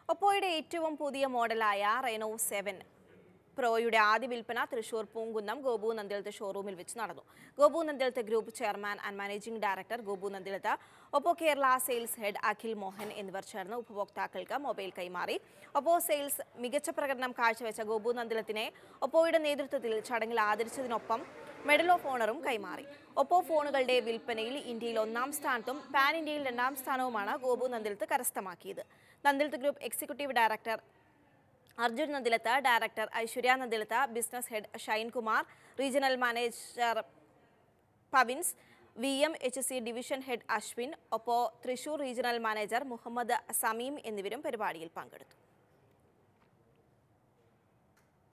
ഒപ്പോയുടെ ഏറ്റവും പുതിയ മോഡലായ റെനോ 7 പ്രോയുടെ ആദ്യ വിൽപ്പന തൃശൂർ പൂങ്കുന്നം ഗോപു നന്ദിലത്ത് ഷോറൂമിൽ വെച്ച് നടന്നു. Gopu Nandilath group chairman and managing director Gopu Nandilath, Oppo Kerala sales head Akhil Mohan എന്നിവർ ചേർന്ന് ഉപഭോക്താക്കൾക്ക് മൊബൈൽ കൈമാറി. ഒപ്പോ സെയിൽസ് മികച്ച പ്രകടനം കാഴ്ചവെച്ച ഗോപു നന്ദിലത്തിനെ ഒപ്പോയുടെ നേതൃത്വത്തിൽ ചടങ്ങിൽ ആദരിച്ചതിനൊപ്പം മെഡൽ ഓഫ് ഓണറും കൈമാറി. ഒപ്പോ ഫോണുകളുടെ വിൽപ്പനയിൽ ഇന്ത്യയിൽ 1ാം സ്ഥാനത്തും പാൻ ഇന്ത്യയിൽ 2ാം സ്ഥാനവുമാണ് ഗോപു നന്ദിലത്ത് കരസ്ഥമാക്കിയത്. Nandilath group executive director Arjun Nandilath, director Aishwarya Nandilath, business head Shine Kumar, regional manager Pavins, VMHC division head Ashwin, Oppo Thrissur regional manager Muhammad Sameem എന്നിവരും പരിപാടിയിൽ പങ്കെടുത്തു.